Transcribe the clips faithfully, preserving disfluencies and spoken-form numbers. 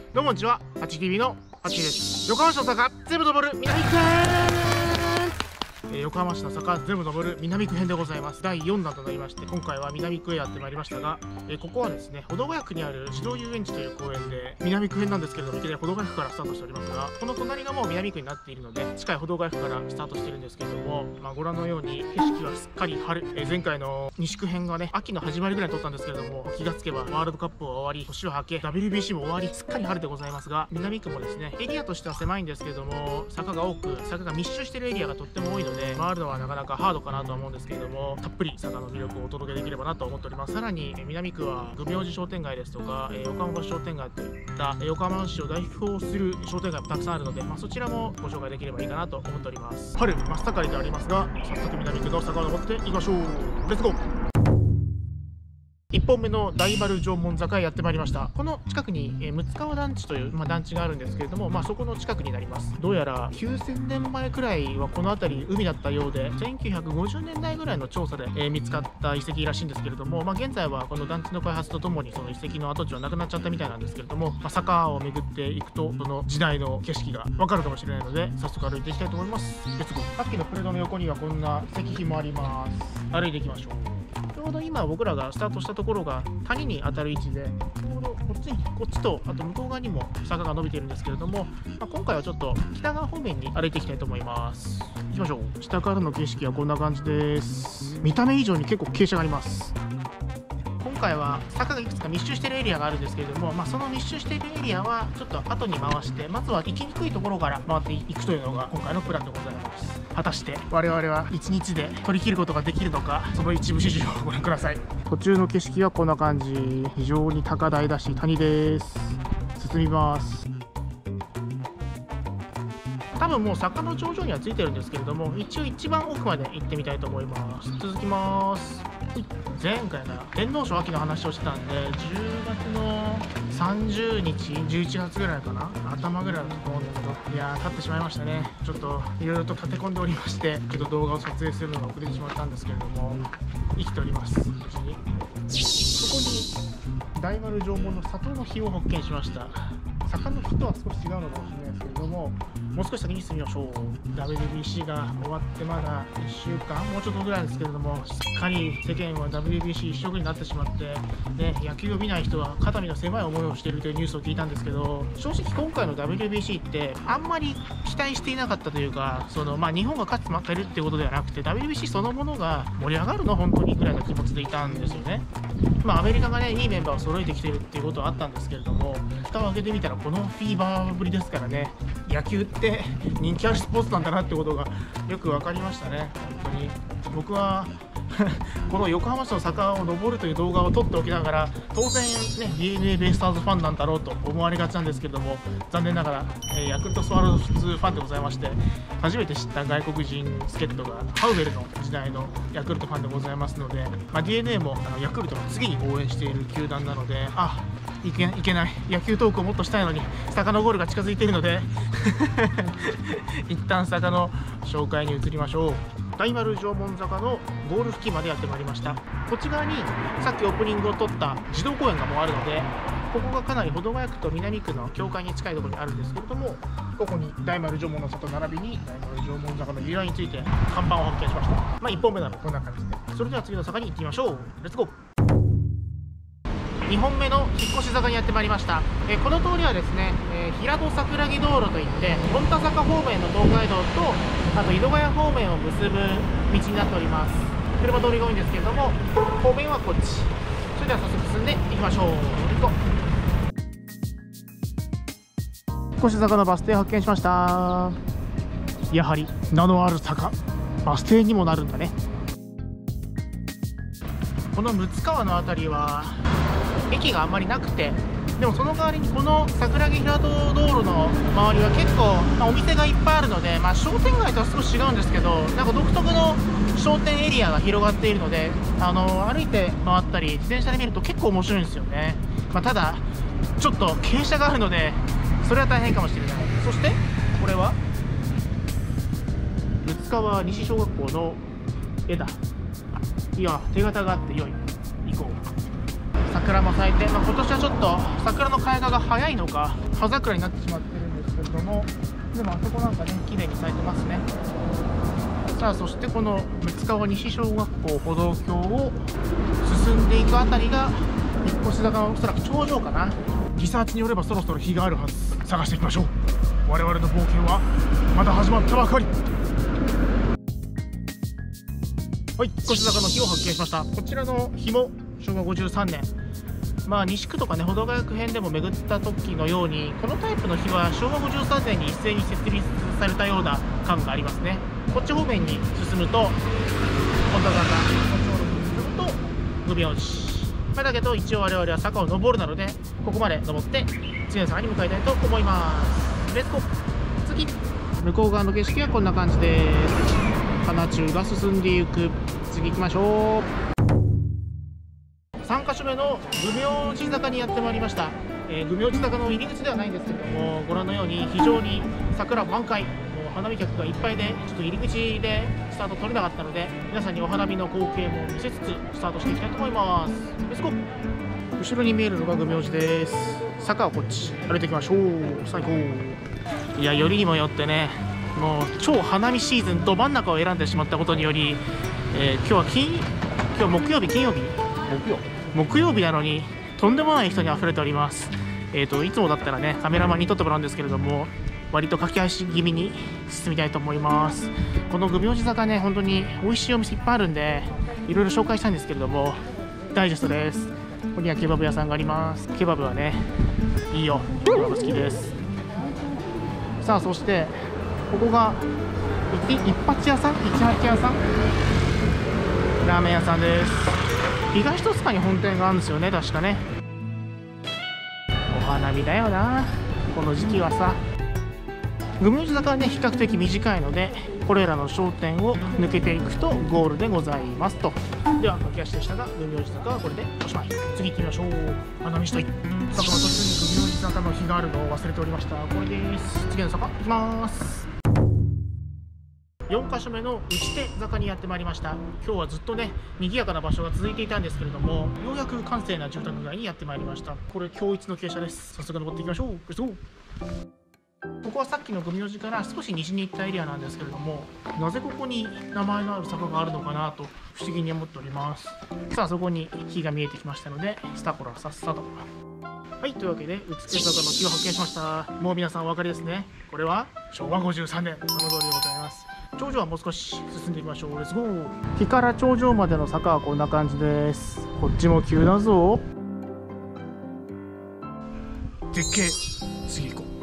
どうもこんにちは、ハチティービー のハチです。横浜市の坂全部登る南区編、えー、横浜市の坂全部登る南区編でございます。だいよんだんとなりまして、今回は南区へやってまいりましたが、えー、ここはですね、保土ヶ谷区にある児童遊園地という公園で、南区編なんですけれども、いきなり保土ヶ谷区からスタートしておりますが、この隣がもう南区になっているので、近い保土ヶ谷区からスタートしているんですけれども、まあ、ご覧のように景色はすっかり春、えー、前回の西区編がね、秋の始まりぐらいに撮ったんですけれども、気がつけばワールドカップは終わり、年を明け ダブリュービーシー も終わり、すっかり春でございますが、南区もですね、エリアとしては狭いんですけれども、坂が多く、坂が密集しているエリアがとっても多いので、回るのはなかなかハードかなとは思うんですけれども、たっぷり坂の魅力をお届けできればなと思っております。さらに南区は愚明寺商店街ですとか、えー、横浜橋商店街といったえー、横浜市を代表する商店街もたくさんあるので、まあ、そちらもご紹介できればいいかなと思っております。春真っ盛りでありますが、早速南区の坂を登っていきましょう。レッツゴー。いっぽんめの大丸城門坂へやってまいりました。この近くに、えー、六川団地という、まあ、団地があるんですけれども、まあ、そこの近くになります。どうやらきゅうせんねんまえくらいはこの辺り海だったようで、せんきゅうひゃくごじゅうねんだいぐらいの調査で、えー、見つかった遺跡らしいんですけれども、まあ、現在はこの団地の開発とともにその遺跡の跡地はなくなっちゃったみたいなんですけれども、まあ、坂を巡っていくとその時代の景色がわかるかもしれないので、早速歩いていきたいと思います。レッツゴー。さっきのプレートの横にはこんな石碑もあります。歩いていきましょう。ちょうど今僕らがスタートしたところが谷に当たる位置で、ちょうどこっちにこっちとあと向こう側にも坂が伸びているんですけれども、まあ、今回はちょっと北側方面に歩いていきたいと思います。行きましょう。下からの景色はこんな感じです。見た目以上に結構傾斜があります。今回は坂がいくつか密集しているエリアがあるんですけれども、まあ、その密集しているエリアはちょっと後に回して、まずは行きにくいところから回っていくというのが今回のプランでございます。果たして我々はいちにちで取り切ることができるのか、その一部始終をご覧ください。途中の景色はこんな感じ。非常に高台だし谷です。進みます。多分もう坂の頂上にはついてるんですけれども、一応一番奥まで行ってみたいと思います。続きます。前回が天皇賞秋の話をしてたんで、じゅうがつのさんじゅうにち、じゅういちがつぐらいかな、頭ぐらいだと思うんだけど、いやー経ってしまいましたね。ちょっといろいろと立て込んでおりまして、ちょっと動画を撮影するのが遅れてしまったんですけれども、生きております。無事にそこに大丸城門の里の碑を発見しました。坂の木とは少し違うのかもしれないですけれども、もう少し先に進みましょう。 ダブリュービーシー が終わってまだいっしゅうかん、もうちょっとぐらいですけれども、すっかり世間は ダブリュービーシー 一色になってしまって、ね、野球を見ない人は肩身の狭い思いをしているというニュースを聞いたんですけど、正直今回の ダブリュービーシー ってあんまり期待していなかったというか、その、まあ、日本が勝って負けるっていうことではなくて、 ダブリュービーシー そのものが盛り上がるの本当にぐらいの気持ちでいたんですよね。まあ、アメリカがね、いいメンバーを揃えてきてるっていうことはあったんですけれども、蓋を開けてみたらこのフィーバーぶりですからね、野球って人気あるスポーツなんだなってことがよく分かりましたね。本当に僕はこの横浜市の坂を登るという動画を撮っておきながら、当然ね ディーエヌエー ベイスターズファンなんだろうと思われがちなんですけれども、残念ながら、えー、ヤクルトスワローズファンでございまして、初めて知った外国人助っ人がハウベルの時代のヤクルトファンでございますので、まあ、ディーエヌエー もあのヤクルトの次に応援している球団なので、あいけいけない、野球トークをもっとしたいのに坂のゴールが近づいているので一旦坂の紹介に移りましょう。大丸城門坂のゴール付近までやってまいりました。こっち側にさっきオープニングを撮った児童公園がもうあるので、ここがかなり保土ヶ谷区と南区の境界に近いところにあるんですけれども、ここに大丸城門の里並びに大丸城門坂の由来について看板を発見しました。まあいっぽんめなのこんな感じで。それでは次の坂に行ってみましょう。レッツゴー。にほんめの引っ越し坂にやってまいりました。えー、この通りはですね、えー、平戸桜木道路といって本田坂方面の東海道とあと井戸ヶ谷方面を結ぶ道になっております。車通りが多いんですけれども、方面はこっち。それでは早速進んでいきましょう。レッツゴー。引っ越し坂のバス停発見しました。やはり名のある坂、バス停にもなるんだね。この六川の辺りは駅があんまりなくて、でもその代わりにこの桜木平戸道路の周りは結構、まあ、お店がいっぱいあるので、まあ、商店街とは少し違うんですけど、なんか独特の商店エリアが広がっているので、あの歩いて回ったり自転車で見ると結構面白いんですよね。まあ、ただちょっと傾斜があるのでそれは大変かもしれない。そしてこれは六川西小学校の絵だ。いや手形があって良い。行こう。 桜も咲いて、まあ、今年はちょっと桜の開花が早いのか葉桜になってしまってるんですけれども、でもあそこなんかね綺麗に咲いてますね。さあそしてこの六川西小学校歩道橋を進んでいくあたりが引っ越し坂のおそらく頂上かな。リサーチによればそろそろ日があるはず。探していきましょう。我々の冒険はまだ始まったばかり。はい、引っ越し坂の日を発見しました。こちらの日もしょうわごじゅうさんねん、まあ西区とかね保土ヶ谷区編でも巡った時のように、このタイプの日はしょうわごじゅうさんねんに一斉に設立されたような感がありますね。こっち方面に進むと本田坂、こっち方面に進むとグミ王子、まあ、だけど一応我々は坂を登るなのでここまで登って次の坂に向かいたいと思います。レッツゴー。次、向こう側の景色はこんな感じです。花中が進んでいく。次行きましょう。さんかしょめのグミ王子坂にやってまいりました。えー、グミ王子坂の入り口ではないんですけれども、ご覧のように非常に桜満開、もう花見客がいっぱいでちょっと入り口でスタート取れなかったので、皆さんにお花見の光景も見せつつスタートしていきたいと思います。レッツゴー。後ろに見えるのがグミ王子です。坂はこっち歩いていきましょう。最高。いや、よりにもよってね、もう超花見シーズンど真ん中を選んでしまったことにより、えー、今日は金今日木曜日金曜日木曜木曜日なのにとんでもない人に溢れております。えーといつもだったらねカメラマンに撮ってもらうんですけれども、割と駆け足気味に進みたいと思います。このグミ王子坂ね、本当に美味しいお店いっぱいあるんでいろいろ紹介したいんですけれども、ダイジェストです。ここにはケバブ屋さんがあります。ケバブはねいいよ、ケバブ好きです。さあそしてここが一発屋さん、一発屋さん、ラーメン屋さんです。東戸塚に本店があるんですよね、確かね。お花見だよなこの時期はさ。グミ王子坂はね比較的短いので、これらの商店を抜けていくとゴールでございますと。では駆け足でしたが、グミ王子坂はこれでおしまい。次行ってみましょう。花見したい。坂の途中にグミ王子坂の日があるのを忘れておりました。これです。次の坂行きます。よんかしょめの内手坂にやってまいりました。今日はずっとね賑やかな場所が続いていたんですけれども、ようやく閑静な住宅街にやってまいりました。これ今日一の傾斜です。早速登っていきましょう。レッツゴー。ここはさっきのグミ王子から少し西に行ったエリアなんですけれども、なぜここに名前のある坂があるのかなと不思議に思っております。さあそこに火が見えてきましたのでスタコラさっさと。はい、というわけで内手坂の火を発見しました。もう皆さんお分かりですね。これはしょうわごじゅうさんねん、その通りでございます。頂上はもう少し進んでいきましょう。レッツゴー。木から頂上までの坂はこんな感じです。こっちも急だぞ。絶景。次行こう。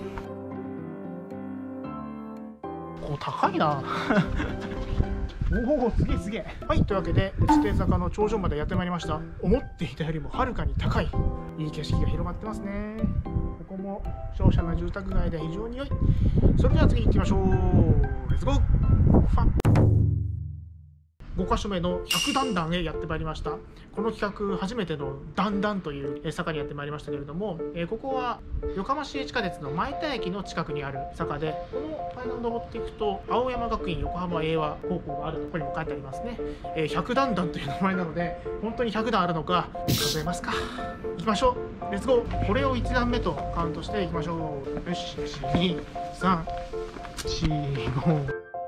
ここ高いなおお、すげえすげえ。はい、というわけで内手坂の頂上までやってまいりました。思っていたよりもはるかに高い、いい景色が広がってますね。ここも商社な住宅街で非常に良い。それでは次行きましょう。レッツゴー。ファンごかしょめのひゃく段々へやってまいりました。この企画初めての段々という坂にやってまいりましたけれども、えー、ここは横浜市営地下鉄の前田駅の近くにある坂で、この階段を登っていくと青山学院横浜英和高校があるところにも書いてありますね。えー、ひゃく段々という名前なので本当にひゃく段あるのか数えますか。行きましょう。レッツゴー。これをいち段目とカウントしていきましょう。よし、いち、に、さん、よん、ご、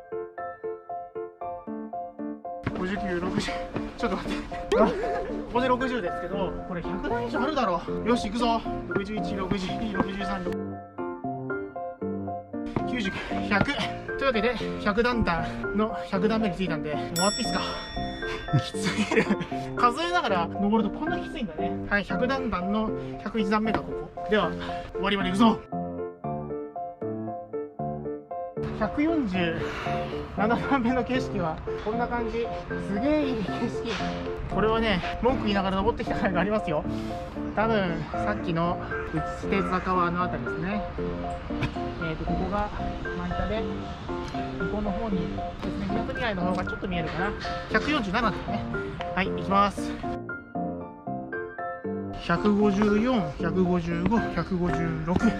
ごじゅうきゅう、ろくじゅう、ちょっと待ってここでろくじゅうですけど、これひゃく段以上あるだろう。よし行くぞ。ろくじゅういち、ろくじゅうに、ろくじゅうさん、きゅうじゅうきゅう、ひゃくというわけでひゃく段々のひゃく段目に着いたんで終わっていいっすかきつすぎる数えながら登るとこんなきついんだね。はい、ひゃく段々のひゃくいち段目がここでは終わりまで行くぞ。ひゃくよんじゅうなな段目の景色はこんな感じ。すげえいい景色。これはね文句言いながら登ってきた甲斐がありますよ。多分さっきの内手坂はあの辺りですね。えーとここが前田で向こうの方にですね、港未来の方がちょっと見えるかな。ひゃくよんじゅうななですね。はい、行きます。ひゃくごじゅうよん、ひゃくごじゅうご、ひゃくごじゅうろく、ゴール。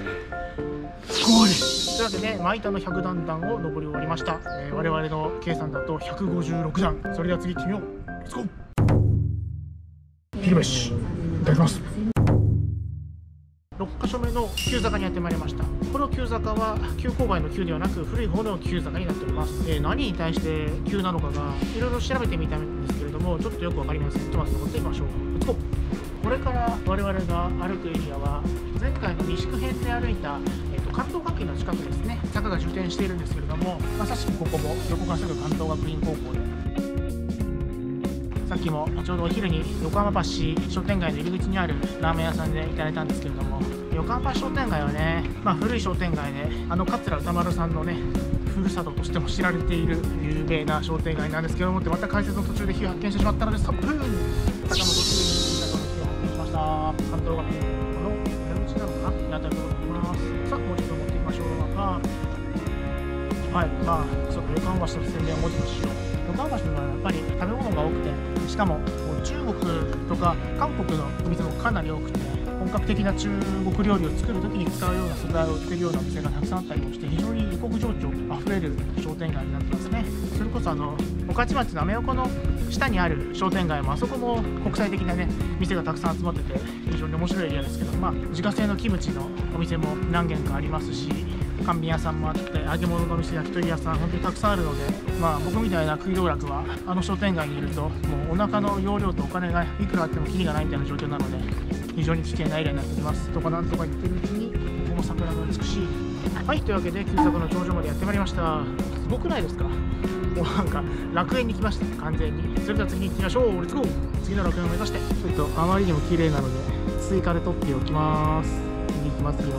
というわけで前田のひゃく段々を登り終わりました。えー、我々の計算だとひゃくごじゅうろく段。それでは次行ってみよう。レッツゴー。昼飯。 いただきます。ろっかしょめの急坂にやってまいりました。この急坂は急勾配の急ではなく古い方の急坂になっております。えー、何に対して急なのかがいろいろ調べてみたんですけれども、ちょっとよくわかりません。ちょっと待って、登っていきましょう。レッツゴー。これから我々が歩くエリアは前回の西区編で歩いた、えー、と関東学院の近くですね。坂が充填しているんですけれども、まさしくここも横からすぐ関東学院高校で、さっきもちょうどお昼に横浜橋商店街の入り口にあるラーメン屋さんでいただいたんですけれども、横浜橋商店街はね、まあ、古い商店街で、あの桂歌丸さんのねふるさととしても知られている有名な商店街なんですけども、また解説の途中で火を発見してしまったのでストップ。坂の途中に火を発見しました。関東学院の裏口なのかなにあたるところにいます。さあもう一度持っていきましょう。またはい、まあちょっと横浜橋の宣伝をもうちょっとしよう。横浜橋はやっぱり食べ物が多くて、しかも中国とか韓国のお店もかなり多くて、本格的な中国料理を作るときに使うような素材を売ってるようなお店がたくさんあったりもして、非常に異国情緒あふれる商店街になってますね。それこそあの御徒町のアメ横の下にある商店街も、あそこも国際的なね店がたくさん集まってて非常に面白いエリアですけど、まあ自家製のキムチのお店も何軒かありますし、乾麺屋さんもあって、揚げ物の店、焼き鳥屋さん、本当にたくさんあるので、まあ、僕みたいな食い道楽はあの商店街にいるともうお腹の容量とお金がいくらあってもキリがないみたいな状況なので、非常に危険なエリアになってきます。とかなんとか言ってるうちにここも桜が美しい。はい、というわけで急坂の頂上までやってまいりました。すごくないですか？もうなんか楽園に来ました、完全に。それでは次に行ってみましょう。レッツゴー。次の楽園を目指して、ちょっとあまりにも綺麗なので追加で撮っておきます。次行きますよ。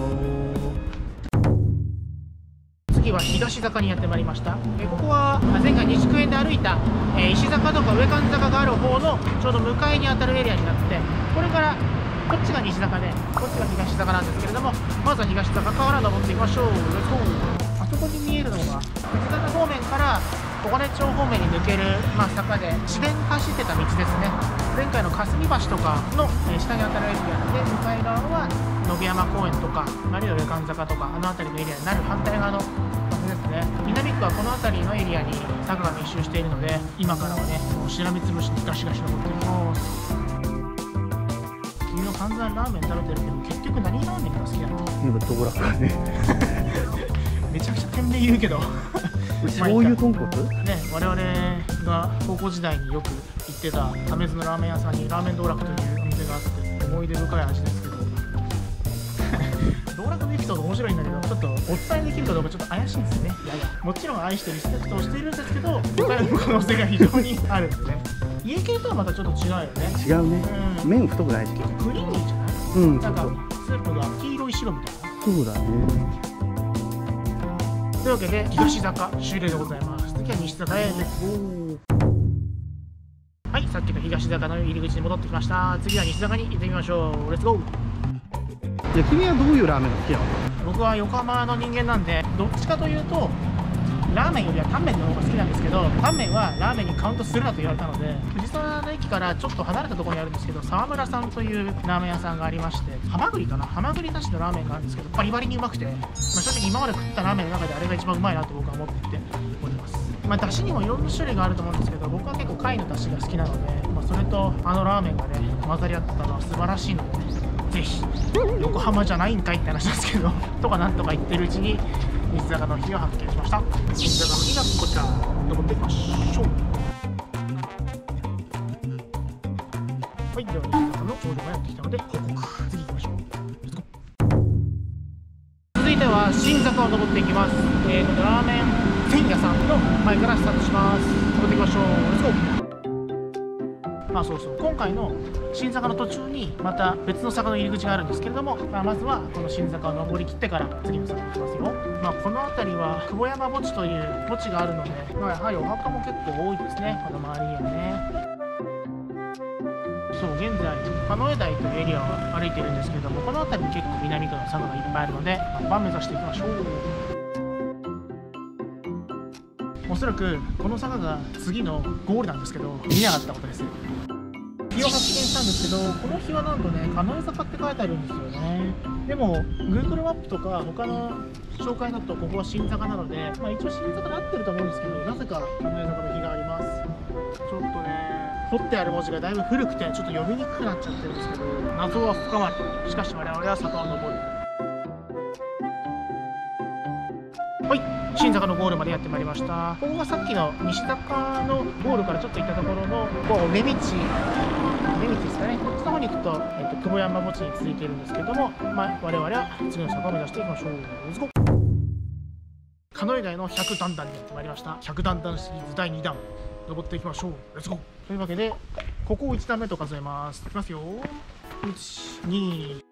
次は東坂にやってまいりました。えここは前回西区園で歩いた、えー、石坂とか上神坂がある方のちょうど向かいにあたるエリアになって、これからこっちが西坂でこっちが東坂なんですけれども、まずは東坂から登っていきましょう。レッツゴー。あそこに見えるのが藤坂方面から小金町方面に抜ける、まあ、坂で市電走ってた道ですね。前回の霞橋とかの、えー、下にあたるエリアで、向かい側は野毛山公園とか、あるいは上神坂とか、あの辺りのエリアになる反対側のですね。南区はこの辺りのエリアに坂が密集しているので、今からはねもうしらみつぶしにガシガシ登っていきます。君の散々ラーメン食べてるけど、結局何ラーメンが好きなの？ 今どこだからねめちゃくちゃ店名言うけど醤油豚骨ね、我々が高校時代によく行ってた為津のラーメン屋さんにラーメン道楽というお店があって、思い出深い味ですけど道楽のエピソード面白いんだけど、ちょっとお伝えできるかどうかちょっと怪しいんですね。いやいや、もちろん愛してリスペクトをしているんですけど、誤解の可能性が非常にあるんでね。家系とはまたちょっと違うよね。 違うね、うん、麺太くないし、 クリーミーじゃない？うん、なんかスープが黄色い白みたいな。 そうだね。 というわけで東坂終了でございます。次は西坂へレッツゴー。はい、さっきの東坂の入り口に戻ってきました。次は西坂に行ってみましょう。レッツゴー。 いや、君はどういうラーメンが好きなの？ 僕は横浜の人間なんで、どっちかというとラーメンよりはタンメンの方が好きなんですけど、タンメンはラーメンにカウントするなと言われたので、藤沢の駅からちょっと離れたところにあるんですけど、沢村さんというラーメン屋さんがありまして、ハマグリかな、ハマグリなしのラーメンがあるんですけど、バリバリにうまくて、まあ、正直今まで食ったラーメンの中であれが一番うまいなと僕は思っていております。まあ、だしにもいろんな種類があると思うんですけど、僕は結構貝のだしが好きなので、まあ、それとあのラーメンがね混ざり合ったのは素晴らしいので、ね、ぜひ横浜じゃないんかいって話なんですけどとかなんとか言ってるうちに西坂の火を発見しました。西坂の火がこちら登っていきましょう。はい、では西坂の頂上までやってきたので報告。次行きましょう。続いては新坂を登っていきます。えーとラーメン店屋さんの前からスタートします。登っていきましょう。レッツゴー。まあそうそう、今回の新坂の途中にまた別の坂の入り口があるんですけれども、まあ、まずはこの新坂を登りきってから次の坂に行きますよ。まあ、この辺りは久保山墓地という墓地があるので、まあ、やはりお墓も結構多いですね、この周りにはね。そう、現在加納江台というエリアを歩いているんですけれども、この辺りに結構南区の坂がいっぱいあるので番目指していきましょう。おそらくこの坂が次のゴールなんですけど、見なかったことです。日を発見したんですけど、この日はなんとね、加納江坂って書いてあるんですよね。でも Google マップとか他の紹介だとここは新坂なので、まあ、一応新坂で合ってると思うんですけど、なぜか加納江坂の日があります。ちょっとね、 彫ってある文字がだいぶ古くてちょっと読みにくくなっちゃってるんですけど、謎は深まる。しかし我々は坂を登る。はい、新坂のゴールまでやってまいりました。ここがさっきの西坂のゴールからちょっと行ったところのこう目道、目道ですかね。こっちの方に行くと、えっと、久保山墓地に続いているんですけども、まあ、我々は次の坂を目指していきましょう。レッツゴー。鹿野台のひゃく段々にやってまいりました。ひゃく段々シリーズだいにだん登っていきましょう。レッツゴー。というわけでここをいち段目と数えます。いきますよ。いち、に、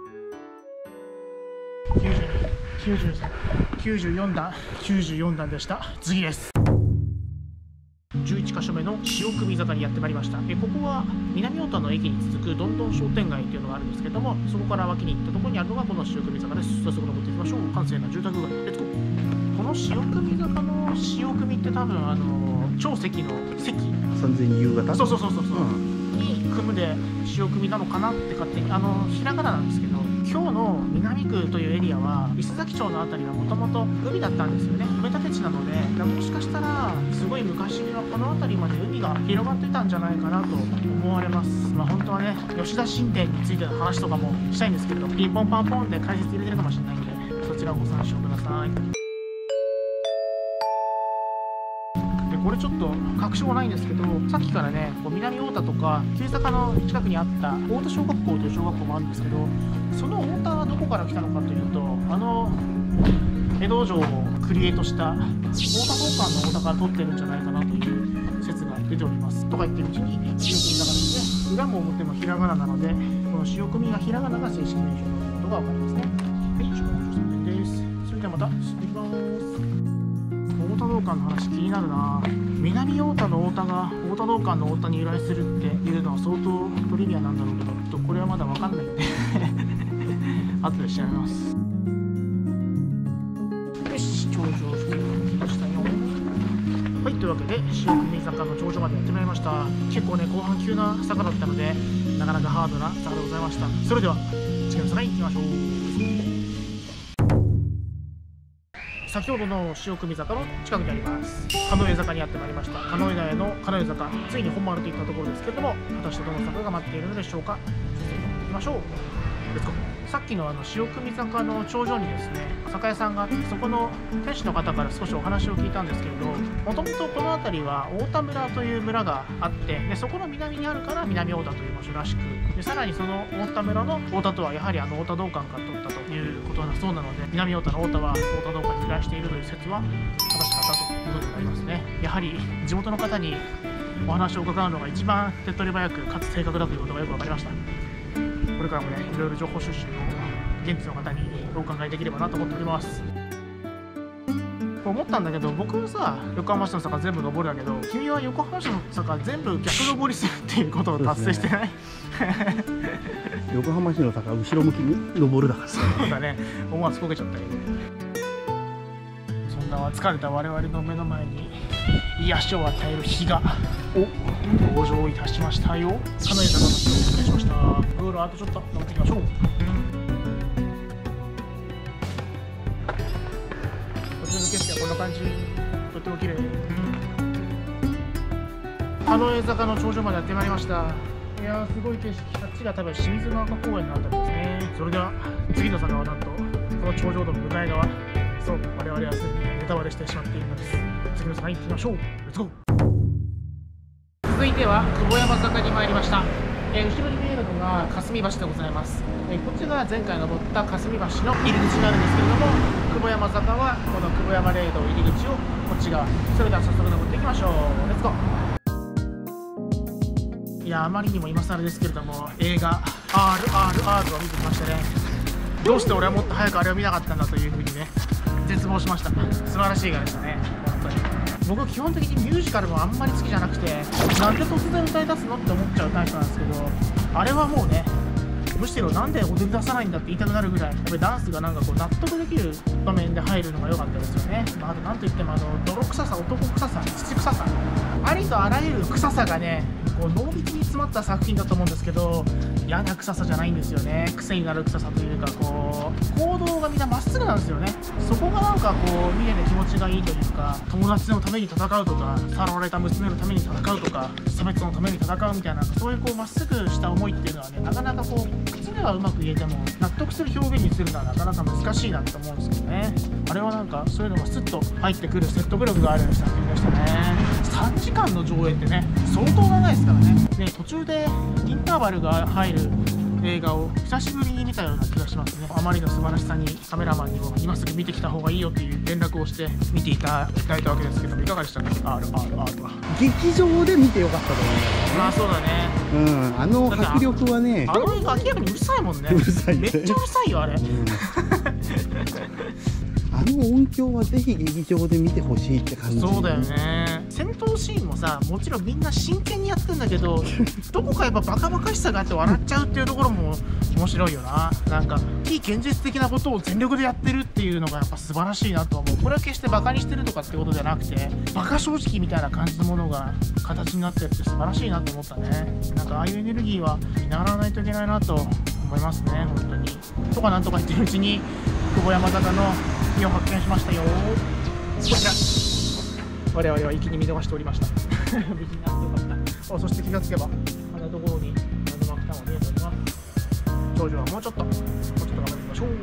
きゅうじゅうに、きゅうじゅうさん、きゅうじゅうよん段、きゅうじゅうよん段でした。次です。じゅういちかしょめの潮汲坂にやってまいりました。えここは南太田の駅に続くどんどん商店街っていうのがあるんですけども、そこから脇に行ったところにあるのがこの潮汲坂です。早速登っていきましょう。閑静な住宅街、レッツゴー。この潮汲坂の潮汲って多分あの長石の石、 完全に夕方。 そうそうそうそうそう、 うん、 に組むで潮汲なのかなって勝手に、あのひらがななんですけど、今日の南区というエリアは伊勢崎町の辺りはもともと海だったんですよね。埋め立て地なので、もしかしたらすごい昔にはこの辺りまで海が広がってたんじゃないかなと思われます。まあ本当はね、吉田新店についての話とかもしたいんですけれど、ピンポンパンポンで解説入れてるかもしれないんで、そちらをご参照ください。これちょっと確証はないんですけど、さっきからねこう南太田とか旧坂の近くにあった太田小学校という小学校もあるんですけど、その太田はどこから来たのかというと、あの江戸城をクリエイトした太田宝冠の太田から取ってるんじゃないかなという説が出ております。とか言ってるうちに潮汲坂ですね、裏も表もひらがななので、この潮汲がひらがなが正式名称ということが分かりますね。はい、小学校です。それではまた進んでいきます。太田道館の話気になるな。南太田の太田が太田道館の太田に由来するっていうのは相当トリビアなんだろうけど、ちょっとこれはまだ分かんないんで後で調べます。よし、頂上付近に来ましたよ。はい、というわけで潮汲坂の頂上までやってまいりました。結構ね後半急な坂だったのでなかなかハードな坂でございました。それでは次の坂に行きましょう。先ほどの潮汲坂の近くにあります鹿野坂にやってまいりました。鹿野台の鹿野坂、ついに本丸といったところですけれども、果たしてどの坂が待っているのでしょうか。続いて行きましょう。レッツゴー。さっきのあの潮汲坂の頂上にですね酒屋さんがあって、そこの店主の方から少しお話を聞いたんですけれど、もともとこの辺りは太田村という村があって、でそこの南にあるから南太田という場所らしく、でさらにその太田村の太田とはやはりあの太田道館から取ったということだそうなので、南太田の太田は太田道館に由来しているという説は正しかったということになりますね。やはり地元の方にお話を伺うのが一番手っ取り早くかつ正確だということがよく分かりました。これからもねいろいろ情報収集を現地の方にお伺いできればなと思っております。思ったんだけど、僕はさ横浜市の坂全部登るだけど、君は横浜市の坂全部逆登りするっていうことを達成してない？ 横浜市の坂後ろ向きに登るだからさ。 そうだね、思わずこけちゃったけど、そんな疲れた我々の目の前に癒しを与える日がお登場いたしましたよ。鹿野坂の日をお願いしました。ゴールあとちょっと登っていきましょう。こちらの景色はこんな感じ、とっても綺麗。鹿野坂の頂上までやってまいりました。いやーすごい景色、あっちが多分清水ヶ丘公園のあたりですね。それでは次の坂はなんとこの頂上の向かい側、そう我々はすでにネタバレしてしまっているのです。次の坂に行きましょう。レッツゴー。続いては久保山坂に参りました。えー、後ろに見えるのが霞橋でございます。えー、こっちが前回登った霞橋の入り口になるんですけれども、久保山坂はこの久保山霊道入り口をこっち側。それでは早速登っていきましょう。レッツゴー。いやあまりにも今更ですけれども、映画 アールアールアール を見てきましてね、どうして俺はもっと早くあれを見なかったんだというふうにね絶望しました。素晴らしい映画でしたね。本当に僕基本的にミュージカルもあんまり好きじゃなくて、なんで突然歌い出すのって思っちゃうタイプなんですけど、あれはもうねむしろなんで踊り出さないんだって言いたくなるぐらい、やっぱりダンスがなんかこう納得できる場面で入るのが良かったですよね。まあ、あとなんといってもあの泥臭さ、男臭さ、土臭さ、ありとあらゆる臭さがねこう濃密に詰まった作品だと思うんですけど、嫌な臭さじゃないんですよね。癖になる臭さというか、こう行動がみんなまっすすぐなんですよね。そこがなんかこう見てて気持ちがいいというか、友達のために戦うとか、さらわれた娘のために戦うとか、差別のために戦うみたいな、そういうこうまっすぐした思いっていうのはね、なかなかこう口ではうまく言えても納得する表現にするのはなかなか難しいなと思うんですけどね。あれはなんかそういうのがスッと入ってくる説得力がある作品でしたね。さんじかんの上映ってね、相当長いですからね。で途中でインターバルが入る映画を久しぶりに見たような気がしますね。あまりの素晴らしさにカメラマンにも今すぐ見てきた方がいいよっていう連絡をして見ていただいたわけですけど、いかがでしたか？ アールアールアール は劇場で見てよかったと思う。 まあそうだね。 うん、あの迫力はね、 あの映画明らかにうるさいもんね。 うるさいねめっちゃうるさいよあれ。 うん、あの音響はぜひ劇場で見てほしいって感じ。 そうだよね。戦闘シーンもさ、もちろんみんな真剣にやってんだけどどこかやっぱバカバカしさがあって笑っちゃうっていうところも面白いよな。なんか非現実的なことを全力でやってるっていうのがやっぱ素晴らしいなと思う。これは決してバカにしてるとかってことじゃなくて、バカ正直みたいな感じのものが形になってるって素晴らしいなと思ったね。なんかああいうエネルギーは見習わないといけないなと思いますね、本当に。とかなんとか言ってるうちに久保山坂の火を発見しましたよ。こちら我々は一気に見逃しておりました無事になってよかった。おそして気がつけばあんなところに謎の芥が見えております。頂上はもうちょっともうちょっと頑張っていきましょう。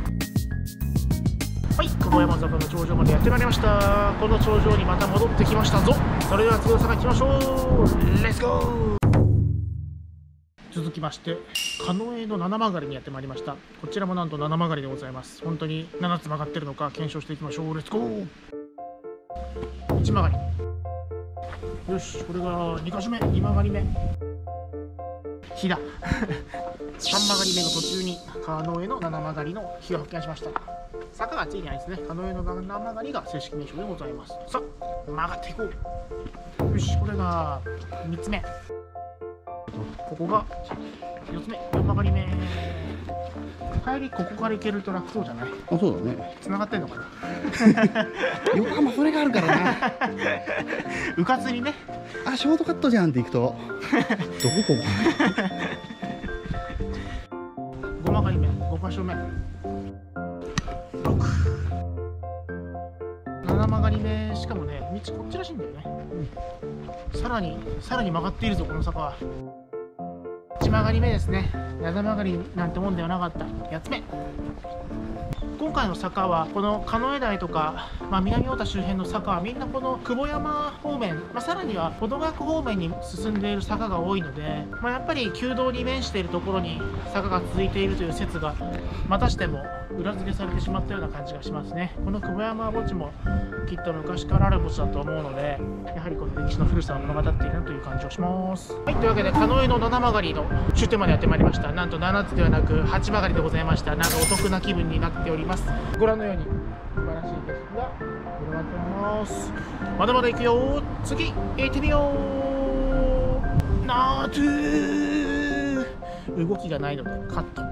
はい、久保山坂の頂上までやってまいりました。この頂上にまた戻ってきましたぞ。それでは次の坂行きましょう。レッツゴー。続きまして狩野江の七曲がりにやってまいりました。こちらもなんと七曲がりでございます。本当にななつ曲がってるのか検証していきましょう。レッツゴー。いち曲がり。よし、これがにかしょめ、に曲がり目。火ださん曲がり目の途中に狩野江の七曲がりの火を発見しました。坂がついてないですね。狩野江の七曲がりが正式名称でございます。さあ曲がっていこう。よし、これがみっつめ、ここがよっつめ、よん曲がり目。帰りここから行けると楽そうじゃない？ あ、そうだね。 繋がってんのかな横浜それがあるからなうかつにね。 あ、ショートカットじゃんって行くとどここご曲がり目、ごかしょめ、ろく、なな曲がり目。しかもね、道こっちらしいんだよね、うん、さらにさらに曲がっているぞこの坂は。いち曲がり目ですね。なな曲がりなんてもんではなかった。やっつめ。今回の坂はこの狩野江台とか、まあ、南太田周辺の坂はみんなこの久保山方面、まあ、さらには保土岳方面に進んでいる坂が多いので、まあ、やっぱり旧道に面しているところに坂が続いているという説がまたしても裏付けされてしまったような感じがしますね。この久保山墓地もきっと昔からある墓地だと思うので、やはりこの歴史の古さを物語っているなという感じをします。はい、というわけで狩野江のなな曲がりの終点までやってまいりました。なんとななつではなくはち曲がりでございました。なんかお得な気分になっております。ご覧のように素晴らしい景色が広がっております。まだまだ行くよ。次行ってみよう。なーとー動きがないのでカット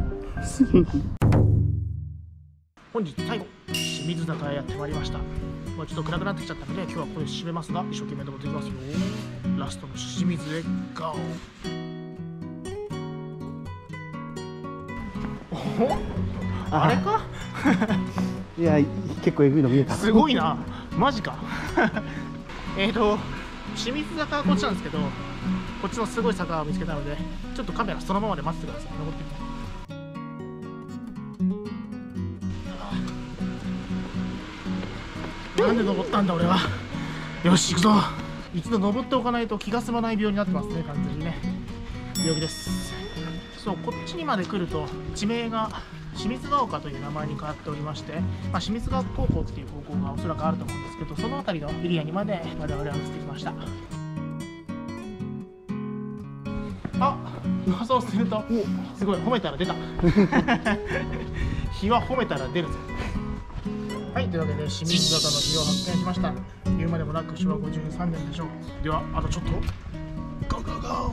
本日最後清水坂へやってまいりました。まあ、ちょっと暗くなってきちゃったので今日はここで締めますが、一生懸命登っていきますよ。ラストの清水へゴー。おあれかいや、結構エグいの見えた。 すごいな、マジかえっと清水坂はこっちなんですけど、こっちのすごい坂を見つけたのでちょっとカメラそのままで待っててください。登ってみて。なんで登ったんだ俺は。よし行くぞ。一度登っておかないと気が済まない病になってますね、完全にね。病気です。そう、こっちにまで来ると地名が清水ヶ丘という名前に変わっておりまして、まあ、清水学高校っていう高校がおそらくあると思うんですけど、その辺りのエリアにまで我々は移ってきました。あ、噂をするとすごい褒めたら出た日は褒めたら出るぞ。はい、というわけで清水坂の日を発見しました。言うまでもなくしょわごじゅうさんねんでしょう。ではあとちょっとゴーゴーゴ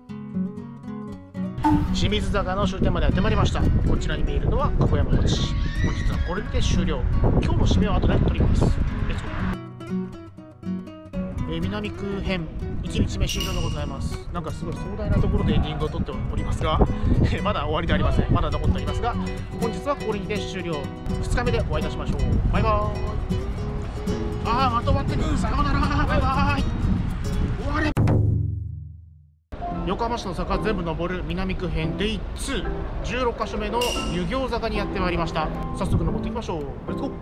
ー。清水坂の終点までやってまいりました。こちらに見えるのは久保山墓地。本日はこれで終了。今日の締めは後で取ります。レッツゴー。えー、南区編いちにちめ終了でございます。なんかすごい壮大なところでエンディングを撮っておりますがまだ終わりでありません。まだ残っておりますが、本日はこれにて終了。ふつかめでお会いいたしましょう。バイバーイ。ああ、まとまってる。さようなら。バイバーイ。終われ。横浜市の坂全部登る南区編デイに、じゅうろっかしょめの湯行坂にやってまいりました。早速登っていきましょう。レッツゴー。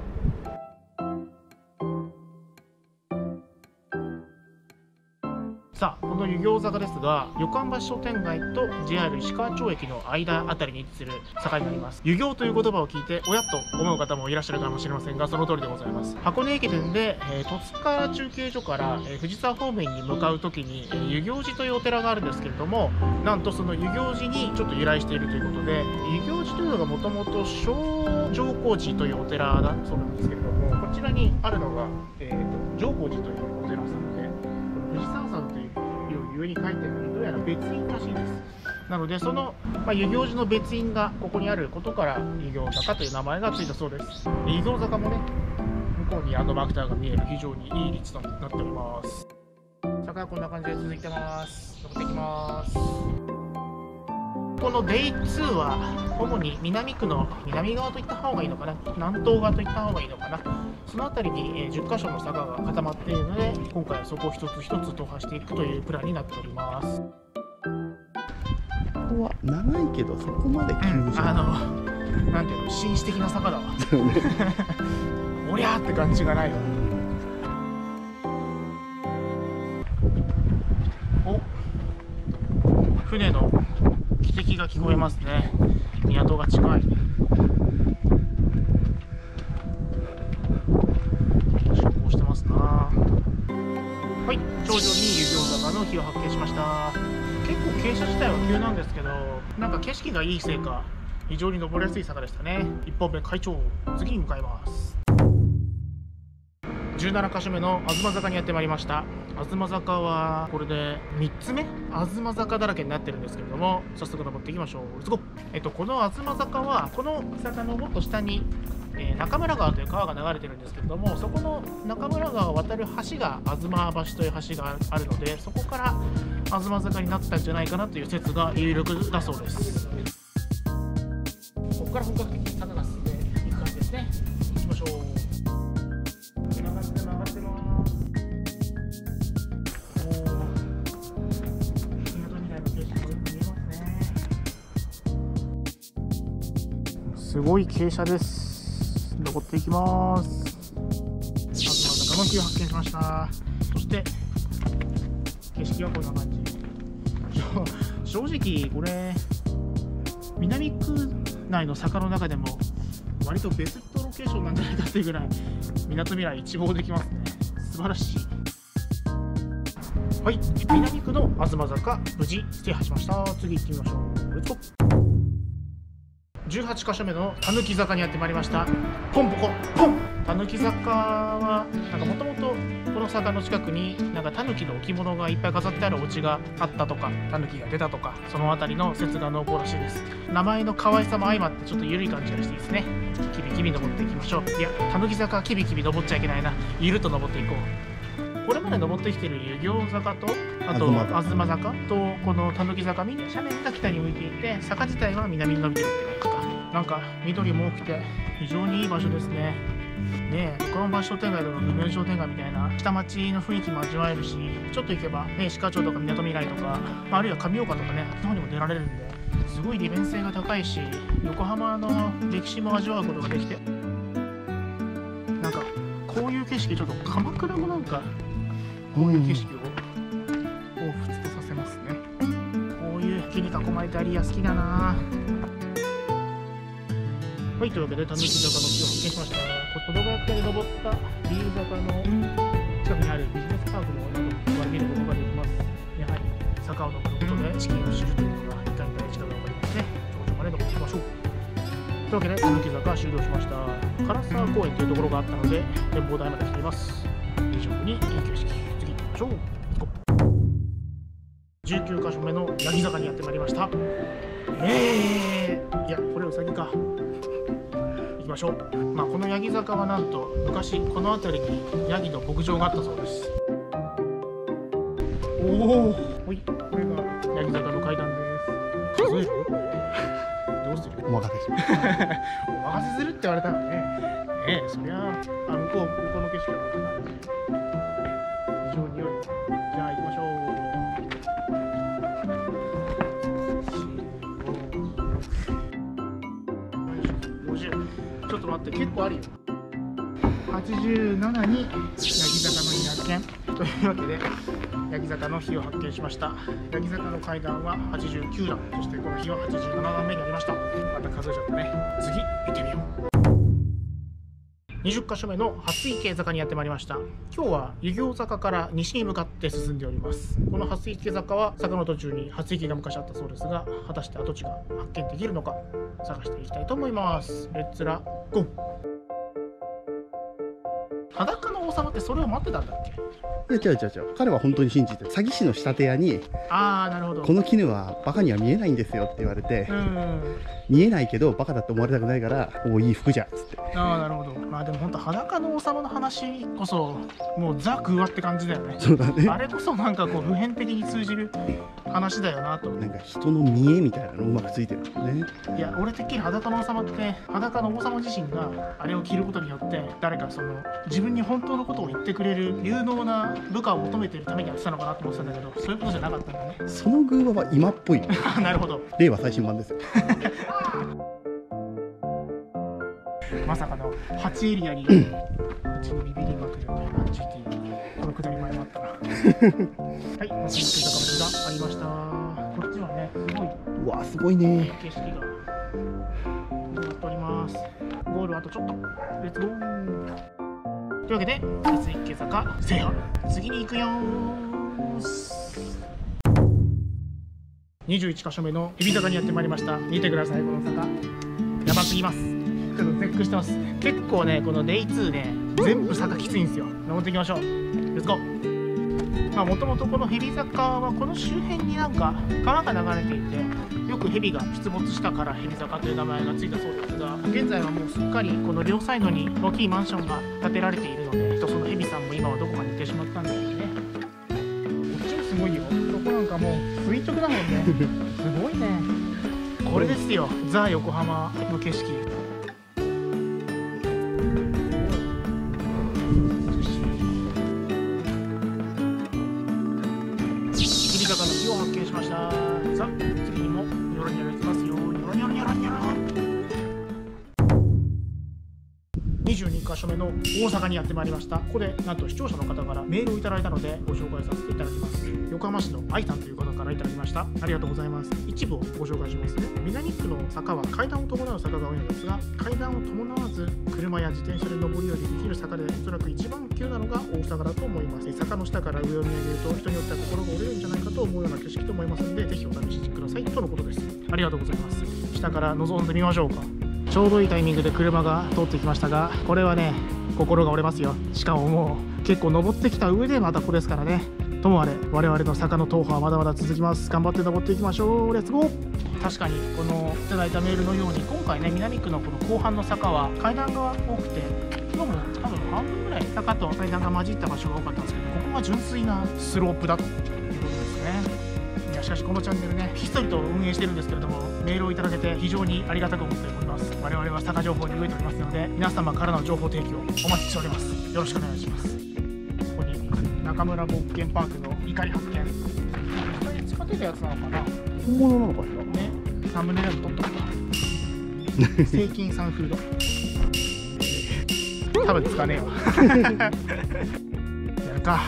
さあ、この湯行坂ですが、横浜橋商店街と ジェイアール 石川町駅の間あたりに位置する坂になります。湯行という言葉を聞いておやっと思う方もいらっしゃるかもしれませんが、その通りでございます。箱根駅伝で、えー、戸塚中継所から、えー、藤沢方面に向かう時に、えー、湯行寺というお寺があるんですけれども、なんとその湯行寺にちょっと由来しているということで、湯行寺というのがもともと小上皇寺というお寺だそうなんですけれども、こちらにあるのが、えー、と上皇寺というお寺さんで、藤沢さんという上に書いてあるどうやら別院らしいです。なのでその、まあ、湯行寺の別院がここにあることから湯行坂という名前がついたそうです。湯行坂もね、向こうにあのマクターが見える非常にいい立地となっております。坂はこんな感じで続いてます。登っていきます。このデイには主に南区の南側といった方がいいのかな、南東側といった方がいいのかな、その辺りにじゅっかしょの坂が固まっているので、今回はそこを一つ一つ踏破していくというプランになっております。 ここは長いけどそこまで急じゃない、うん、あのなんていうの、紳士的な坂だわおりゃーって感じがないわ。お、船の汽笛が聞こえますね。港が近い。出港してますな。はい、頂上に湯行坂の木を発見しました。結構傾斜自体は急なんですけど、なんか景色がいいせいか非常に登りやすい坂でしたね。いっぽんめ開頂、次に向かいます。じゅうななかしょめの東坂にやってまいりました。東坂はこれでみっつめ、東坂だらけになってるんですけれども、早速登っていきましょう。レッツゴー。えっとこの東坂はこの坂のもっと下に、えー、中村川という川が流れてるんですけれども、そこの中村川を渡る橋が東橋という橋があるので、そこから東坂になったんじゃないかなという説が有力だそうです。ここから本格的に坂が進んでいく感じですね。行きましょう。すごい傾斜です。登っていきます。東坂の木を発見しました。そして景色はこんな感じ。正直これ南区内の坂の中でも割とベストロケーションなんじゃないかっていうぐらいみなとみらい一望できますね。素晴らしい。はい、南区の東坂無事制覇しました。次行ってみましょう。レッツゴー。じゅうはちかしょめのたぬき坂にやってまいりました。ポンポコポン。たぬき坂はなんかもともとこの坂の近くになんかたぬきの置物がいっぱい飾ってあるお家があったとか、たぬきが出たとか、そのあたりの説が濃厚らしいです。名前の可愛さも相まってちょっと緩い感じがしていいですね。キビキビ登っていきましょう。いや、たぬき坂キビキビ登っちゃいけないな。ゆるっと登っていこう。これまで登ってきている湯行坂と、あと東坂とこのたぬき坂、みんな斜面が北に向いていて、坂自体は南に伸びてるって感じか。なんか緑も多くて非常にいい場所ですね。ねえ、横浜橋商店街とか梅商店街みたいな下町の雰囲気も味わえるし、ちょっと行けばね、石川町とかみなとみらいとか、あるいは上岡とかね、あっちの方にも出られるんで、すごい利便性が高いし、横浜の歴史も味わうことができて、なんかこういう景色、ちょっと鎌倉もなんかこういう景色を彷彿とさせますね。こういう木に囲まれたエリア好きだな。はい、というわけでたぬき坂の木を発見しました。子供がで登った理由坂の近くにあるビジネスパークのなどから見ることができます。やはり坂を登ることで資金を知るというのがいかに大事かが分かりますね。頂上まで登っていきましょう。というわけでたぬき坂は終了しました。唐沢公園というところがあったので展望台まで来ています。非常にいい景色。次行きましょう。じゅうきゅうかしょめの八木坂にやってまいりました。えー、いや、これウサギか。行きましょう。まあ、この八木坂はなんと昔この辺りにヤギの牧場があったそうです。 おお、ほい、これが八木坂の階段です。数える？どうする？ お任せします。 お任せするって言われたらね、ええ、そりゃあ向こう向こうの景色がまた非常に良い。じゃあ行きましょう。ごじゅう。ちょっと待って、結構あるよ。はちじゅうななに八木坂の日発見というわけで、八木坂の日を発見しました。八木坂の階段ははちじゅうきゅうだん、そしてこの日ははちじゅうななだんめになりました。また数えちゃったね。次行ってみよう。にじゅっかしょめの蓮池坂にやってまいりました。今日は遊行坂から西に向かって進んでおります。この蓮池坂は坂の途中に初池が昔あったそうですが、果たして跡地が発見できるのか探していきたいと思います。レッツラゴー。裸の王様ってそれを待ってたんだっけ？ いや違う違う違う、彼は本当に信じて、詐欺師の仕立て屋にああ、なるほど。 この絹はバカには見えないんですよって言われて、 うん、 見えないけどバカだって思われたくないから、おおいい服じゃっつって。 ああ、なるほど。まあでも本当裸の王様の話こそもうザ・空話って感じだよね。 そうだね。 あれこそなんかこう普遍的に通じる話だよなと。 なんか人の見えみたいなのうまくついてるよね。 いや、俺てっきり裸の王様って裸の王様自身があれを着ることによって誰かその自分に本当のことを言ってくれる有能な部下を求めているためにやってたのかなと思ってたんだけど、そういうことじゃなかったんだね。 その偶話は今っぽい。 なるほど。 令和最新版ですよ。 まさかのはちエリアにうちにビビりまくる ジーティー、 このくだり前もあったな。はい、まず坂道がありました。こっちはね、すごいうわすごいね。 景色が広がっております。ゴールあとちょっと。レッツゴー。というわけで蓮池坂制覇、次に行くよー。にじゅういっかしょめの日比坂にやってまいりました。見てください、この坂やばすぎます。ちょっと絶句してます。結構ね、このデイツーね、全部坂きついんですよ。登っていきましょう。レッツゴー。まあもともとこの日比坂はこの周辺になんか川が流れていて、よく蛇が出没したから日比坂という名前がついたそうですが、現在はもうすっかりこの両サイドに大きいマンションが建てられているので、その蛇さんも今はどこかに行ってしまったんだよね。こっちもすごいよ。そこなんかもう垂直だもんね。すごいね。これですよ、ザ・横浜の景色。日比坂の木を発見しました。さあ、次にもニョロニョロいきますよ。ニョロニョロニョロニョロ。にじゅうにかしょめの大阪にやってまいりました。ここでなんと視聴者の方からメールをいただいたのでご紹介させていただきます。横浜市の愛さんという方からいただきました。ありがとうございます。一部をご紹介しますね。南区の坂は階段を伴う坂が多いのですが、階段を伴わず車や自転車で登り降りできる坂でおそらく一番急なのが大阪だと思います。坂の下から上を見上げると人によっては心が折れるんじゃないかと思うような景色と思いますので、ぜひお試しくださいとのことです。ありがとうございます。下から覗んでみましょうか。ちょうどいいタイミングで車が通ってきましたが、これはね、心が折れますよ。しかももう結構登ってきた上でまたここですからね。ともあれ我々の坂の踏破はまだまだ続きます。頑張って登っていきましょう。レッツゴー。確かにこのいただいたメールのように、今回ね、南区のこの後半の坂は階段が多くて、今も多分半分ぐらい坂と階段が混じった場所が多かったんですけど、ここが純粋なスロープだということですね。いやしかしこのチャンネルね、ひっそりと運営してるんですけれども、メールをいただけて非常にありがたく思っております。我々は坂情報に飢えておりますので、皆様からの情報提供お待ちしております。よろしくお願いします。ここに中村冒険パークの怒り発見。これ使ってたやつなのかな。 本物なのかしらね、サムネイル撮っとくか。セイキンさんフード。多分使わねえわ。やるか。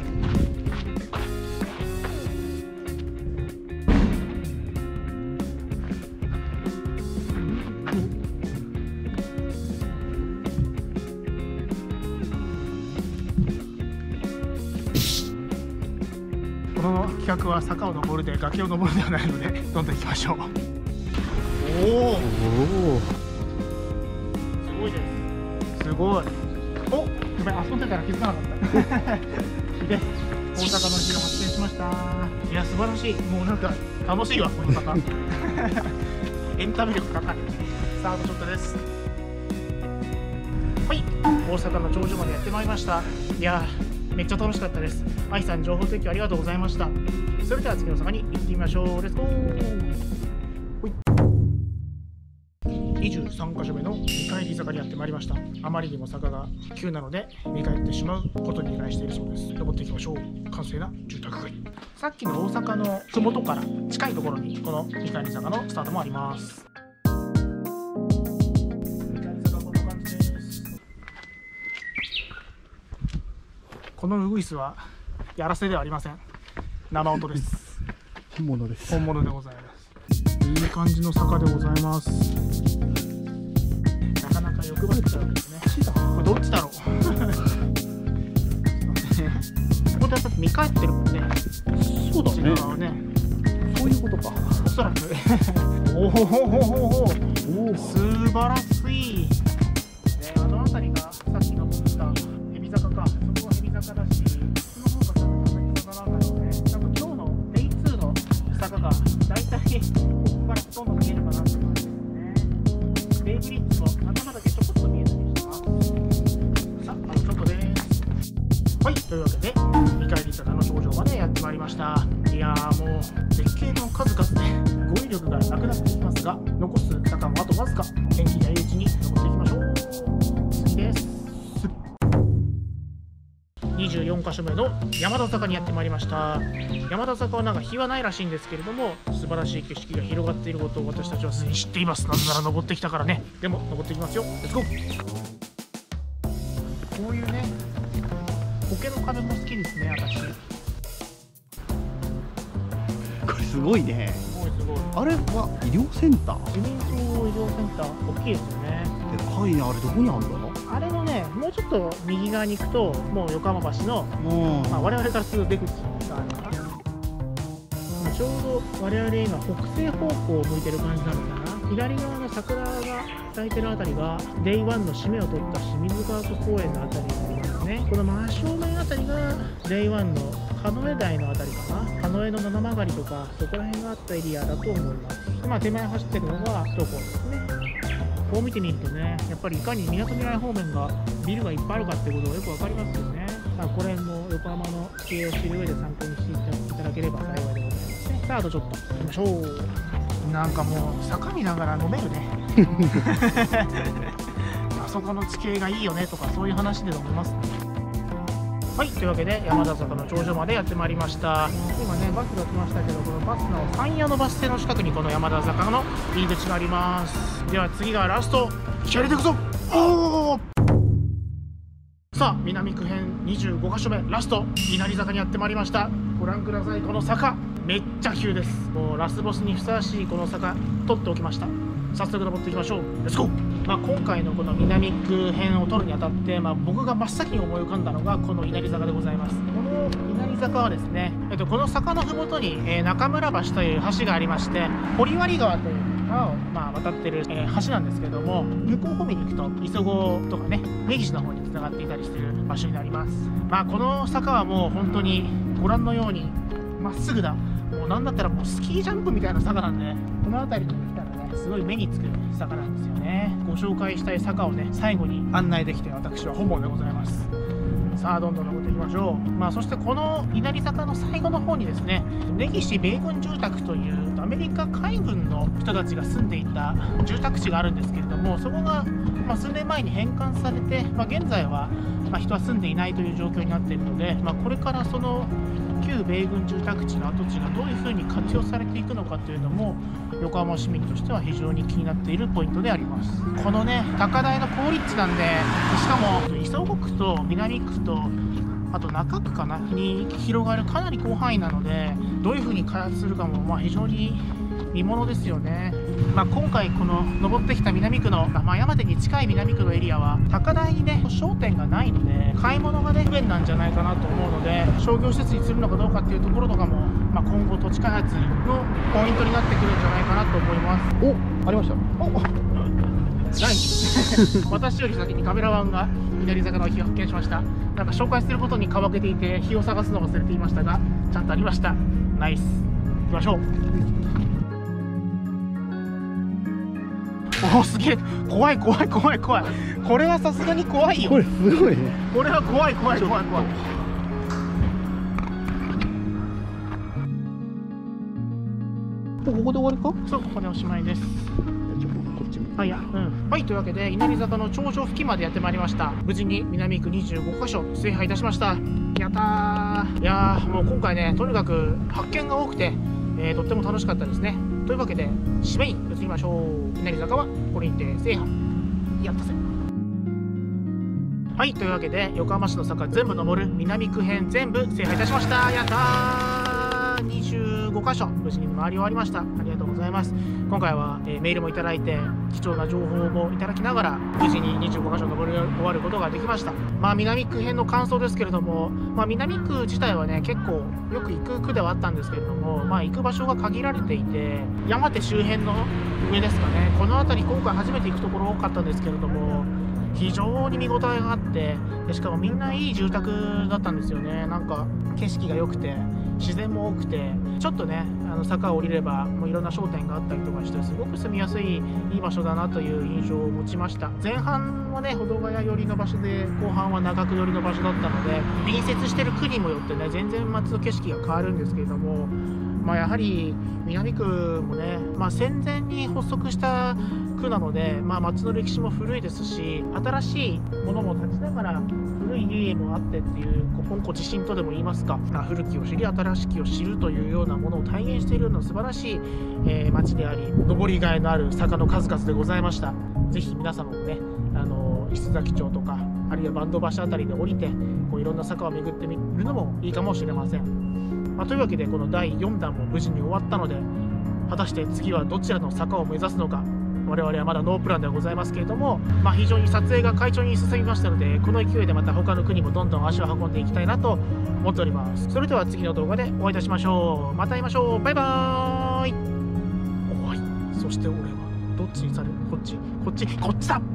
この企画は坂を登るで崖を登るではないので、どんどん行きましょう。おお、すごいです。すごい。お、ごめん、遊んでたら気づかなかった。で、大阪の日を発見しました。いや、素晴らしい。もうなんか楽しいわ、この坂。エンタメ力高い。スタートショットです。はい、大阪の頂上までやってまいりました。いや、 めっちゃ楽しかったです。愛さん情報提供ありがとうございました。それでは次の坂に行ってみましょう。レッツゴー。にじゅうさんかしょめの見返り坂にやってまいりました。あまりにも坂が急なので見返ってしまうことに由来しているそうです。登っていきましょう。閑静な住宅街。さっきの大阪の麓から近いところにこの見返り坂のスタートもあります。見返り坂こんな感じです。このウグイスはやらせではありません。生音です。 本物です。 本物でございます。いい感じの坂でございます。なかなか欲張っちゃうんですね。これどっちだろう。ここでやっぱり見返ってるもんね。 そうだね。 ね、 そういうことか。 おそらく。おおおお、素晴らしい。ね、あの辺りがさっきのったヘビ坂か。そこはヘビ坂だし、その方が多分ヘビ坂なんだろうね。多分今日のデイツーの坂がだいたいここからほとんど見えるかなって感じですね。ベイブリッジも頭だけちょこっと見えたりしてます。さあ、あとちょっとです。はい、というわけで見返り坂の頂上までやってまいりました。いやー、もう絶景の数々で語彙力がなくなっていきますが、残す坂もあとわずか。天気がいいうちに登っていきましょう。次です。にじゅうよんかしょめの山田坂にやってまいりました。山田坂はなんか日はないらしいんですけれども、素晴らしい景色が広がっていることを私たちはすでに知っています。なぜなら登ってきたからね。でも登っていきますよ。レッツゴー。こういうね、苔の壁も好きですね、私。 これすごいね。 すごいすごい。 あれは医療センター？ 自民党医療センター、大きいですよね。 でかいね。あれどこにあるんだ？ あれのね、もうちょっと右側に行くと、もう横浜橋の、まあ、我々からすると出口があるのかな。ちょうど我々今、北西方向を向いてる感じなのかな。左側の桜が咲いてるあたりが、デイワンの締めを取った清水川湖公園のあたりになりますね。この真正面あたりが、デイワンの鹿野江台のあたりかな。鹿野江の七曲りとか、そこら辺があったエリアだと思います。まあ、手前走ってるのが首都高ですね。こう見てみるとね、やっぱりいかにみなとみらい方面がビルがいっぱいあるかってことがよくわかりますよね。まあ、これも横浜の地形を知る上で参考にしていただければ幸いでございますね。さあ、あとちょっと行きましょう。なんかもう坂見ながら飲めるね。あそこの地形がいいよねとかそういう話で飲めますね。はい、というわけで山田坂の頂上までやってまいりました。今ね、バスが来ましたけど、このバスの山谷のバス停の近くにこの山田坂の入り口があります。では次がラスト、気合入れていくぞ。おー、さあ南区編にじゅうごかしょめラスト、稲荷坂にやってまいりました。ご覧ください、この坂めっちゃ急です。もうラスボスにふさわしいこの坂取っておきました。早速登っていきましょう。レッツゴー。まあ、今回のこの南区編を取るにあたって、まあ、僕が真っ先に思い浮かんだのがこの稲荷坂でございます。この稲荷坂はですね、えっと、この坂のふもとに、えー、中村橋という橋がありまして、堀割川という川を、まあ、渡ってる、えー、橋なんですけども、向こう方面に行くと磯子とかね、根岸の方につながっていたりしている場所になります。まあ、この坂はもう本当にご覧のようにまっすぐだ。もうなんだったらもうスキージャンプみたいな坂なんで、この辺りに来たらね、すごい目につく坂なんですよね。ご紹介したい坂をね、最後に案内できて私は本望でございます。さあどんどん登っていきましょう。まあ、そしてこの稲荷坂の最後の方にですね、根岸米軍住宅というアメリカ海軍の人たちが住んでいた住宅地があるんですけれども、そこが、まあ、数年前に返還されて、まあ、現在は、まあ、人は住んでいないという状況になっているので、まあ、これからその旧米軍住宅地の跡地がどういうふうに活用されていくのかというのも横浜市民としては非常に気になっているポイントであります。このね、高台の好立地なんで、しかも磯子区と南区とあと中区かなに広がるかなり広範囲なので、どういうふうに開発するかもまあ非常に見ものですよね。まあ、今回この登ってきた南区の、まあ、山手に近い南区のエリアは高台にね商店がないので買い物がね不便なんじゃないかなと思うので、商業施設にするのかどうかっていうところとかも、まあ、今後土地開発のポイントになってくるんじゃないかなと思います。 お、ありました。おない私より先にカメラマンが左坂の火を発見しました。なんか紹介することにかわけていて火を探すのを忘れていましたが、ちゃんとありました。ナイス。行きましょう。おお、すげえ、怖い怖い怖い怖い。これはさすがに怖いよ。 これすごいね。 これは怖い怖い怖い怖い。 ここで終わりか？ そう、ここでおしまいです。 ちょっとこっちも。 はい、や、うん、はい、というわけで稲荷坂の頂上付近までやってまいりました。無事に南区にじゅうごかしょ制覇いたしました。やったー。いやー、もう今回ね、とにかく発見が多くて、えー、とっても楽しかったですね。というわけで締めに移りましょう。稲荷坂はこれにて制覇。やったぜ。はい、というわけで横浜市の坂全部登る南区編全部制覇いたしました。やったー。にじゅうごかしょ無事に回り終わりました。ありがとうございます。今回は、えー、メールもいただいて貴重な情報もいただきながら無事ににじゅうごかしょ登り終わることができました。まあ南区編の感想ですけれども、まあ、南区自体はね結構よく行く区ではあったんですけれども、まあ、行く場所が限られていて山手周辺の上ですかね、この辺り今回初めて行くところ多かったんですけれども、非常に見応えがあって、でしかもみんないい住宅だったんですよね。なんか景色が良くて自然も多くて、ちょっとねあの坂を降りればもういろんな商店があったりとかして、すごく住みやすいいい場所だなという印象を持ちました。前半はね保土ヶ谷寄りの場所で、後半は長久寄りの場所だったので、隣接してる区にもよってね全然街の景色が変わるんですけれども、まあ、やはり南区もね、まあ、戦前に発足した区なので、まあ、町の歴史も古いですし、新しいものも立ちながら古い家々もあってっていう、こう本古地震とでも言いますか、まあ、古きを知り新しきを知るというようなものを体現しているような素晴らしい、えー、町であり、登りがいのある坂の数々でございました。ぜひ皆様もね、あの石崎町とかあるいは坂東橋あたりで降りてこういろんな坂を巡ってみるのもいいかもしれません。まあ、というわけでこのだいよんだんも無事に終わったので、果たして次はどちらの坂を目指すのか、我々はまだノープランではございますけれども、まあ、非常に撮影が快調に進みましたので、この勢いでまた他の国もどんどん足を運んでいきたいなと思っております。それでは次の動画でお会いいたしましょう。また会いましょう。バイバーイ。おい、そして俺はどっちにされる？こっちこっちこっちだ。